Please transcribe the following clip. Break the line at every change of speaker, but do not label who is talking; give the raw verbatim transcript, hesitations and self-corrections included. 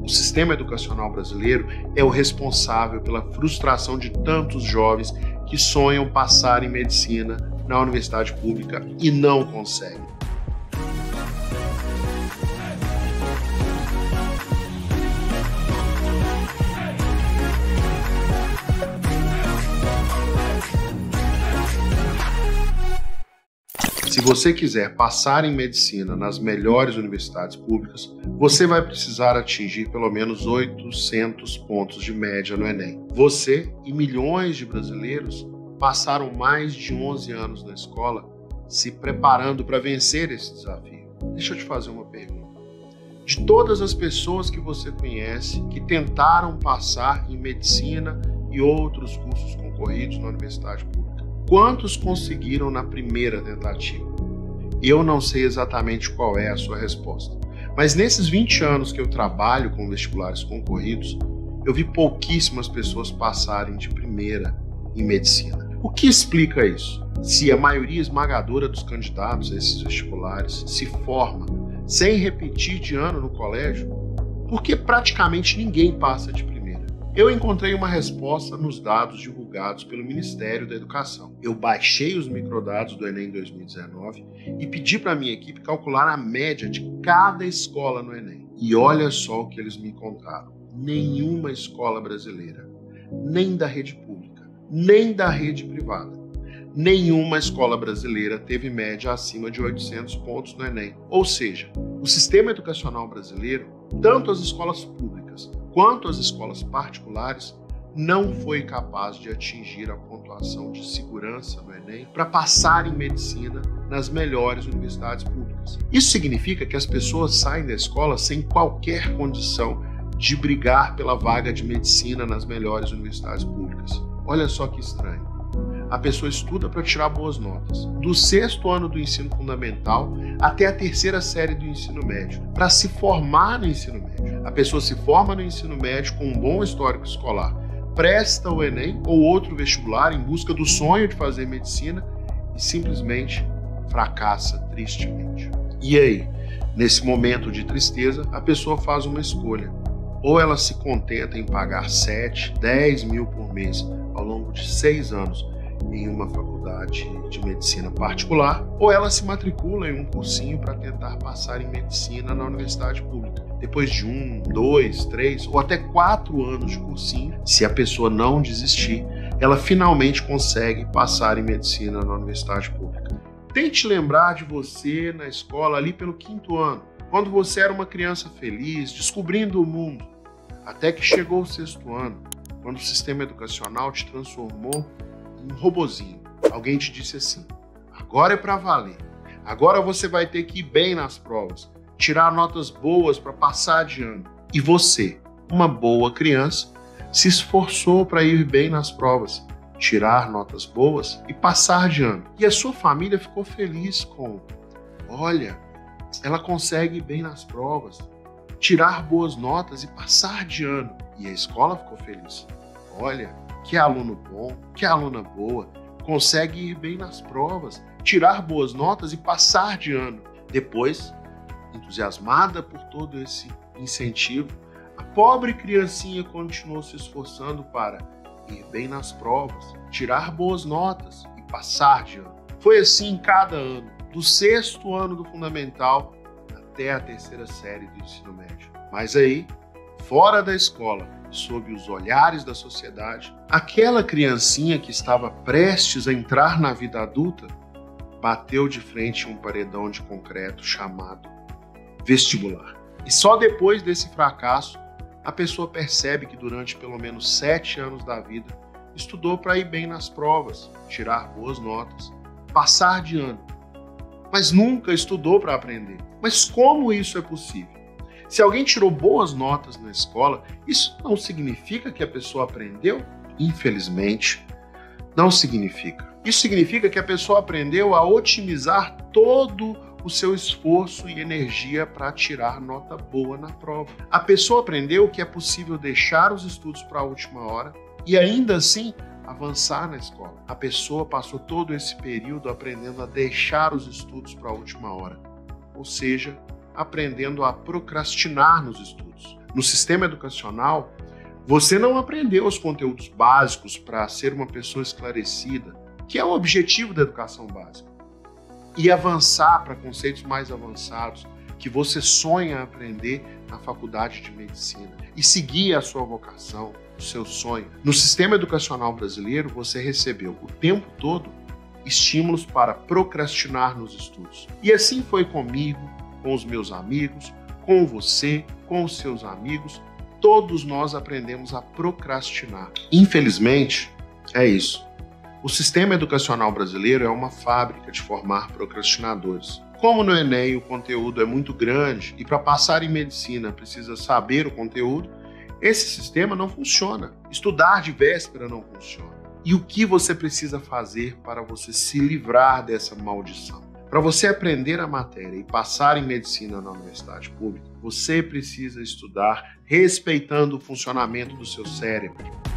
O sistema educacional brasileiro é o responsável pela frustração de tantos jovens que sonham passar em medicina na universidade pública e não conseguem. Se você quiser passar em medicina nas melhores universidades públicas, você vai precisar atingir pelo menos oitocentos pontos de média no Enem. Você e milhões de brasileiros passaram mais de onze anos na escola se preparando para vencer esse desafio. Deixa eu te fazer uma pergunta. De todas as pessoas que você conhece que tentaram passar em medicina e outros cursos concorridos na universidade pública, quantos conseguiram na primeira tentativa? Eu não sei exatamente qual é a sua resposta, mas nesses vinte anos que eu trabalho com vestibulares concorridos, eu vi pouquíssimas pessoas passarem de primeira em medicina. O que explica isso? Se a maioria esmagadora dos candidatos a esses vestibulares se forma sem repetir de ano no colégio, por que praticamente ninguém passa de primeira? Eu encontrei uma resposta nos dados divulgados pelo Ministério da Educação. Eu baixei os microdados do Enem dois mil e dezenove e pedi para a minha equipe calcular a média de cada escola no Enem. E olha só o que eles me contaram. Nenhuma escola brasileira, nem da rede pública, nem da rede privada, nenhuma escola brasileira teve média acima de oitocentos pontos no Enem. Ou seja, o sistema educacional brasileiro, tanto as escolas públicas quanto as escolas particulares, não foi capaz de atingir a pontuação de segurança no Enem para passar em medicina nas melhores universidades públicas. Isso significa que as pessoas saem da escola sem qualquer condição de brigar pela vaga de medicina nas melhores universidades públicas. Olha só que estranho. A pessoa estuda para tirar boas notas, do sexto ano do ensino fundamental até a terceira série do ensino médio, para se formar no ensino médio. A pessoa se forma no ensino médio com um bom histórico escolar, presta o Enem ou outro vestibular em busca do sonho de fazer medicina e simplesmente fracassa tristemente. E aí, nesse momento de tristeza, a pessoa faz uma escolha. Ou ela se contenta em pagar sete, dez mil por mês ao longo de seis anos em uma faculdade de medicina particular, ou ela se matricula em um cursinho para tentar passar em medicina na universidade pública. Depois de um, dois, três ou até quatro anos de cursinho, se a pessoa não desistir, ela finalmente consegue passar em medicina na universidade pública. Tente lembrar de você na escola ali pelo quinto ano, quando você era uma criança feliz, descobrindo o mundo, até que chegou o sexto ano, quando o sistema educacional te transformou em um robozinho. Alguém te disse assim: agora é para valer, agora você vai ter que ir bem nas provas, tirar notas boas para passar de ano. E você, uma boa criança, se esforçou para ir bem nas provas, tirar notas boas e passar de ano. E a sua família ficou feliz com: olha, ela consegue ir bem nas provas, tirar boas notas e passar de ano. E a escola ficou feliz: olha, que aluno bom, que aluna boa, consegue ir bem nas provas, tirar boas notas e passar de ano. Depois, entusiasmada por todo esse incentivo, a pobre criancinha continuou se esforçando para ir bem nas provas, tirar boas notas e passar de ano. Foi assim cada ano, do sexto ano do fundamental até a terceira série do ensino médio. Mas aí, fora da escola, sob os olhares da sociedade, aquela criancinha que estava prestes a entrar na vida adulta bateu de frente um paredão de concreto chamado vestibular. E só depois desse fracasso, a pessoa percebe que durante pelo menos sete anos da vida estudou para ir bem nas provas, tirar boas notas, passar de ano, mas nunca estudou para aprender. Mas como isso é possível? Se alguém tirou boas notas na escola, isso não significa que a pessoa aprendeu? Infelizmente, não significa. Isso significa que a pessoa aprendeu a otimizar todo o seu esforço e energia para tirar nota boa na prova. A pessoa aprendeu que é possível deixar os estudos para a última hora e ainda assim avançar na escola. A pessoa passou todo esse período aprendendo a deixar os estudos para a última hora, ou seja, aprendendo a procrastinar nos estudos. No sistema educacional, você não aprendeu os conteúdos básicos para ser uma pessoa esclarecida, que é o objetivo da educação básica, e avançar para conceitos mais avançados que você sonha aprender na faculdade de medicina e seguir a sua vocação, o seu sonho. No sistema educacional brasileiro, você recebeu o tempo todo estímulos para procrastinar nos estudos. E assim foi comigo, com os meus amigos, com você, com os seus amigos. Todos nós aprendemos a procrastinar. Infelizmente, é isso. O sistema educacional brasileiro é uma fábrica de formar procrastinadores. Como no Enem o conteúdo é muito grande e para passar em medicina precisa saber o conteúdo, esse sistema não funciona. Estudar de véspera não funciona. E o que você precisa fazer para você se livrar dessa maldição? Para você aprender a matéria e passar em medicina na universidade pública, você precisa estudar respeitando o funcionamento do seu cérebro.